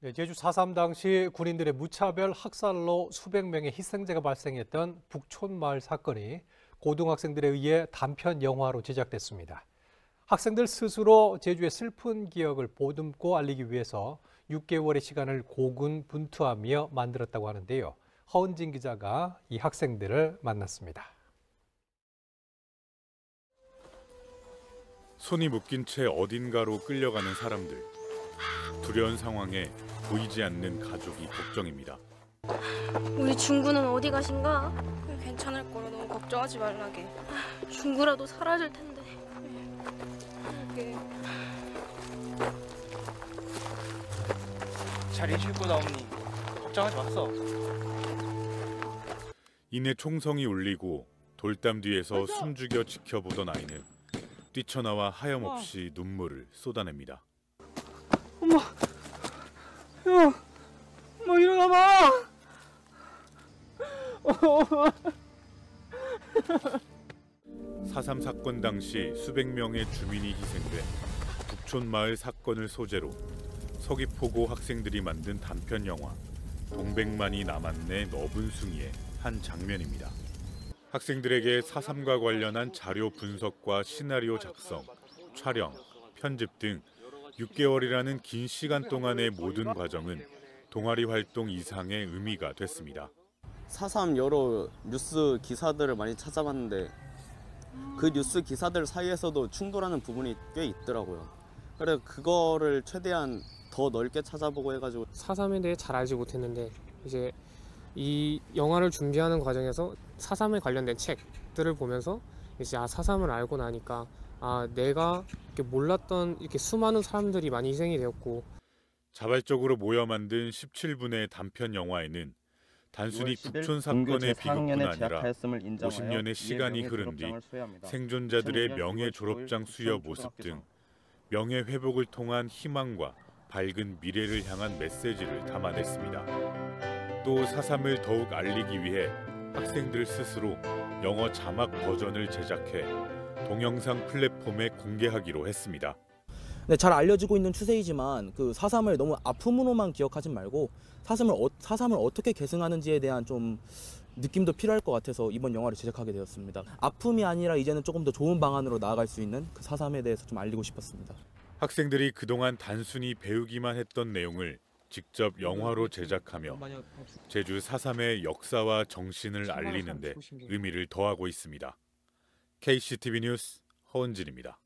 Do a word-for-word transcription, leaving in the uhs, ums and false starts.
네, 제주 사 삼 당시 군인들의 무차별 학살로 수백 명의 희생자가 발생했던 북촌마을 사건이 고등학생들에 의해 단편 영화로 제작됐습니다. 학생들 스스로 제주의 슬픈 기억을 보듬고 알리기 위해서 육 개월의 시간을 고군분투하며 만들었다고 하는데요. 허은진 기자가 이 학생들을 만났습니다. 손이 묶인 채 어딘가로 끌려가는 사람들. 두려운 상황에 보이지 않는 가족이 걱정입니다. 우리 중구는 어디 가신가? 괜찮을 거라 너무 걱정하지 말라게. 중구라도 사라질 텐데. 그게... 잘 잊을 거다 언니. 걱정하지 마소. 이내 총성이 울리고 돌담 뒤에서 숨죽여 지켜보던 아이는 뛰쳐나와 하염없이 눈물을 쏟아냅니다. 엄마, 야, 엄마 일어나봐. 사 삼 사건 당시 수백 명의 주민이 희생돼 북촌마을 사건을 소재로 서귀포고 학생들이 만든 단편 영화 동백만이 남았네 너분 숭이의 한 장면입니다. 학생들에게 사 삼과 관련한 자료 분석과 시나리오 작성, 촬영, 편집 등 육 개월이라는 긴 시간 동안의 모든 과정은 동아리 활동 이상의 의미가 됐습니다. 사 삼 여러 뉴스 기사들을 많이 찾아봤는데 그 뉴스 기사들 사이에서도 충돌하는 부분이 꽤 있더라고요. 그래서 그거를 최대한 더 넓게 찾아보고 해가지고 사 삼에 대해 잘 알지 못했는데 이제 이 영화를 준비하는 과정에서 사 삼에 관련된 책들을 보면서 이제 아, 사 삼을 알고 나니까 아, 내가 이렇게 몰랐던 이렇게 수많은 사람들이 많이 희생이 되었고 자발적으로 모여 만든 십칠 분의 단편 영화에는 단순히 북촌 사건의 비극뿐 아니라 오십 년의 시간이 흐른 뒤 생존자들의 명예 졸업장 수여 모습 등 명예 회복을 통한 희망과 밝은 미래를 향한 메시지를 담아냈습니다. 또 사 삼을 더욱 알리기 위해 학생들 스스로 영어 자막 버전을 제작해 동영상 플랫폼에 공개하기로 했습니다. 네, 잘 알려지고 있는 추세이지만 그 사 삼을 너무 아픔으로만 기억하지 말고 사 삼을, 어, 사 삼을 어떻게 계승하는지에 대한 좀 느낌도 필요할 것 같아서 이번 영화를 제작하게 되었습니다. 아픔이 아니라 이제는 조금 더 좋은 방안으로 나아갈 수 있는 그 사 삼에 대해서 좀 알리고 싶었습니다. 학생들이 그동안 단순히 배우기만 했던 내용을 직접 영화로 제작하며 제주 사 삼의 역사와 정신을 알리는 데 의미를 더하고 있습니다. 케이씨티비 뉴스 허은진입니다.